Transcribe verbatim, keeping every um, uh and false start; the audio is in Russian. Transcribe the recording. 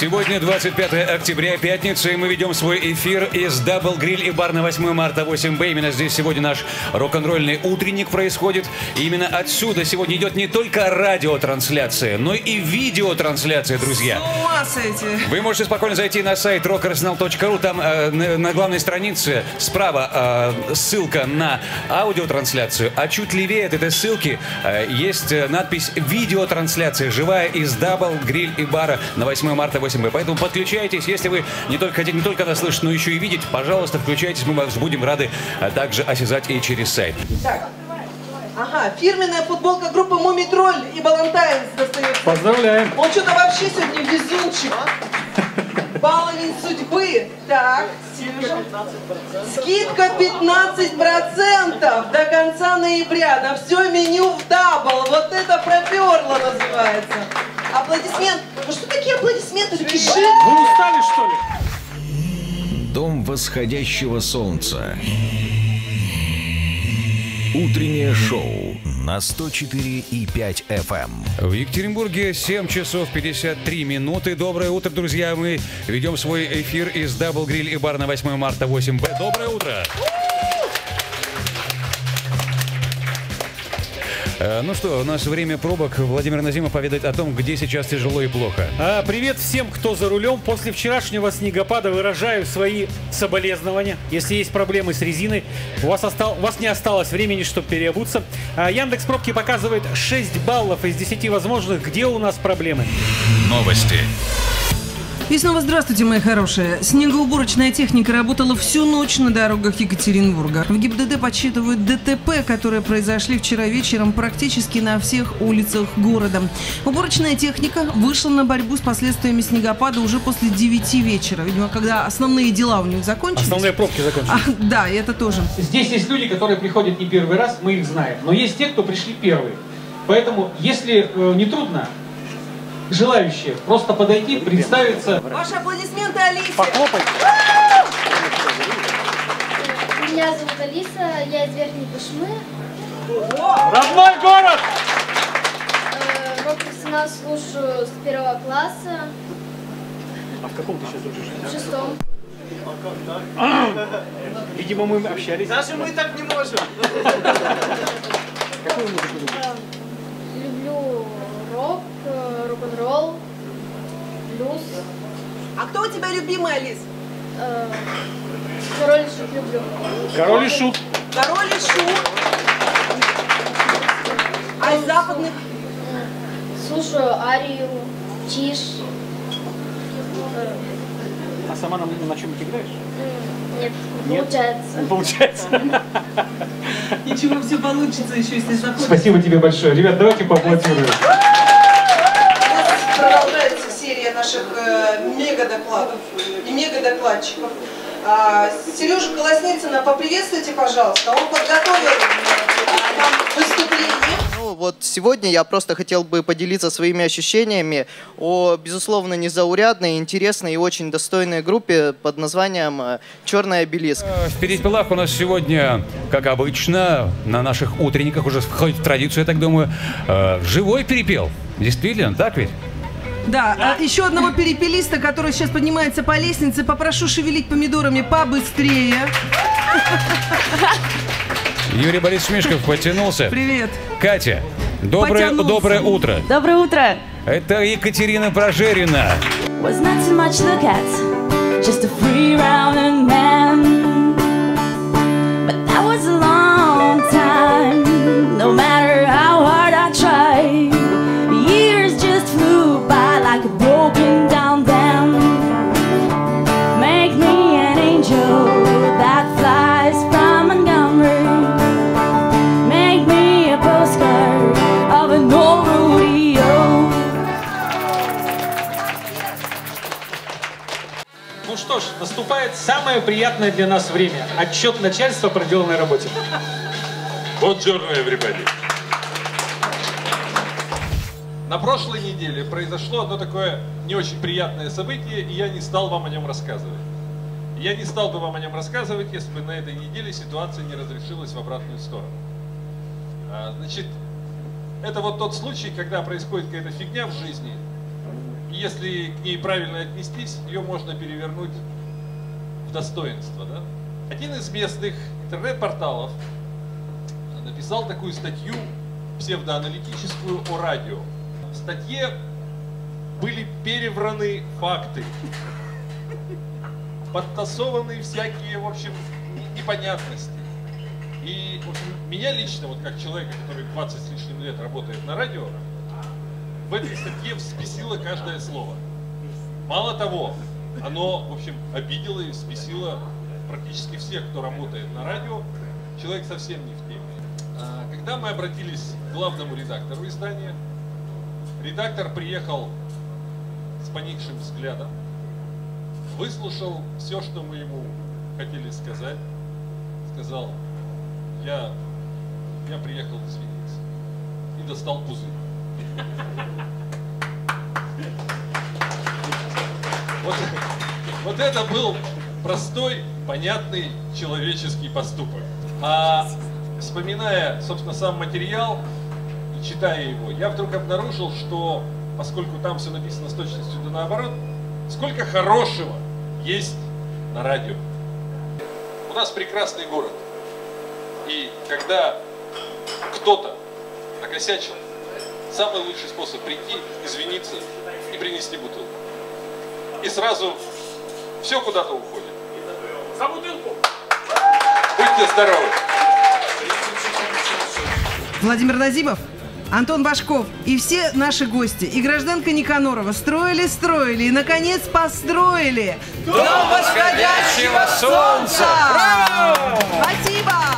Сегодня двадцать пятое октября, пятница, и мы ведем свой эфир из Double Grill и бар на восьмое марта восемь бэ. Именно здесь сегодня наш рок-н-ролльный утренник происходит. И именно отсюда сегодня идет не только радиотрансляция, но и видеотрансляция, друзья. С ума сойти. Вы можете спокойно зайти на сайт рок арсенал точка ру. Там э, на, на главной странице справа э, ссылка на аудиотрансляцию, а чуть левее от этой ссылки э, есть надпись «Видеотрансляция живая из Double Grill и бара на восьмое марта восемь бэ». Поэтому подключайтесь, если вы не только хотите не только нас слышать, но еще и видеть, пожалуйста, включайтесь, мы вас будем рады а также осязать и через сайт. Так. Ага, фирменная футболка группы Мумий Тролль и Балантайнс достается. Поздравляем. Он что-то вообще сегодня везунчик. Баловень судьбы. Так, скидка пятнадцать процентов до конца ноября на все меню в Дабл. Вот это проперло называется. Аплодисмент. Ну что такие аплодисменты? Такие жирные. Вы устали, что ли? Дом восходящего солнца. Утреннее шоу на сто четыре и пять эф эм. В Екатеринбурге семь часов пятьдесят три минуты. Доброе утро, друзья. Мы ведем свой эфир из Double Grill и бар на восьмое марта восемь бэ. Доброе утро. Ну что, у нас время пробок. Владимир Назимов поведает о том, где сейчас тяжело и плохо. А, привет всем, кто за рулем. После вчерашнего снегопада выражаю свои соболезнования. Если есть проблемы с резиной, у вас, остал, у вас не осталось времени, чтобы переобуться. А, Яндекс Пробки показывает шесть баллов из десяти возможных, где у нас проблемы. Новости. И снова здравствуйте, мои хорошие. Снегоуборочная техника работала всю ночь на дорогах Екатеринбурга. В ГИБДД подсчитывают дэ тэ пэ, которые произошли вчера вечером практически на всех улицах города. Уборочная техника вышла на борьбу с последствиями снегопада уже после девяти вечера. Видимо, когда основные дела у них закончились. Основные пробки закончились. А, да, и это тоже. Здесь есть люди, которые приходят не первый раз, мы их знаем. Но есть те, кто пришли первые. Поэтому, если э, не трудно, желающие просто подойти, представиться. Ваши аплодисменты, Алисе! Похлопай! Меня зовут Алиса, я из Верхней Пышмы. Родной город! Рок Арсенал слушаю с первого класса. А в каком ты сейчас учишься? В шестом. Видимо, мы общались. Даже мы так не можем. Какую музыку любишь? Люблю рок, рок-н-ролл, блюз. А кто у тебя любимый, Алис? Э, Король и Шут люблю. Король и Шут. Король и Шут. А из западных? Слушаю Арию, Чиш. А сама на, на чем-нибудь играешь? Нет, не Нет? получается. Не получается. Ничего, все получится еще, если заходит. Спасибо тебе большое. Ребят, давайте поаплодируем. Продолжается серия наших э, мега-докладов и мега-докладчиков. А, Сережу Колосницына поприветствуйте, пожалуйста. Он подготовил э, нам выступление. Ну вот сегодня я просто хотел бы поделиться своими ощущениями о, безусловно, незаурядной, интересной и очень достойной группе под названием «Черный обелиск». В перепелах у нас сегодня, как обычно, на наших утренниках уже входит в традицию, я так думаю, э, живой перепел. Действительно, так ведь? Да, а еще одного перепелиста, который сейчас поднимается по лестнице, попрошу шевелить помидорами побыстрее. Юрий Борисович Мишков потянулся. Привет. Катя, доброе, доброе утро. Доброе утро. Это Екатерина Прожерина. Was not too much to look at, just a free round man. But that was a long time, no matter how hard I tried. Years just flew by like a broken down dam. Make me an angel that flies from Montgomery. Make me a postcard of an old rodeo. Ну что ж, наступает самое приятное для нас время. Отчет начальства о проделанной работе. Buongiorno, everybody. На прошлой неделе произошло одно такое не очень приятное событие, и я не стал вам о нем рассказывать. Я не стал бы вам о нем рассказывать, если бы на этой неделе ситуация не разрешилась в обратную сторону. Значит, это вот тот случай, когда происходит какая-то фигня в жизни, если к ней правильно отнестись, ее можно перевернуть в достоинство. Да? Один из местных интернет-порталов написал такую статью псевдоаналитическую о радио. В статье были перевраны факты, подтасованы всякие, в общем, непонятности. И, в общем, меня лично, вот как человека, который двадцать с лишним лет работает на радио, в этой статье взбесило каждое слово. Мало того, оно, в общем, обидело и взбесило практически всех, кто работает на радио. Человек совсем не в теме. Когда мы обратились к главному редактору издания, редактор приехал с поникшим взглядом, выслушал все, что мы ему хотели сказать, сказал: я, я приехал извиниться, и достал пузырь. Вот, вот это был простой, понятный человеческий поступок. А вспоминая, собственно, сам материал и читая его, я вдруг обнаружил, что, поскольку там все написано с точностью да наоборот, сколько хорошего есть на радио. У нас прекрасный город. И когда кто-то накосячил, самый лучший способ прийти, извиниться и принести бутылку. И сразу все куда-то уходит. За бутылку! Будьте здоровы! Владимир Назимов, Антон Башков и все наши гости, и гражданка Никанорова строили, строили и, наконец, построили Дом восходящего солнца! Спасибо!